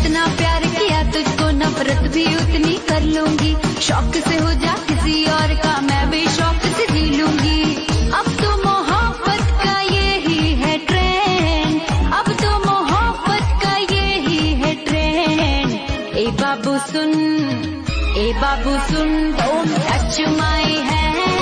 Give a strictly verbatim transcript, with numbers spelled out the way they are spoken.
जितना प्यार किया तुझको नफरत भी उतनी कर लूंगी। शौक से हो जा किसी और का मैं भी शौक से जी लूंगी। अब तो मोहब्बत का यही है ट्रेंड, अब तो मोहब्बत का यही है ट्रेंड। ए बाबू सुन, ए बाबू सुन, डोंट टच माय हैंड।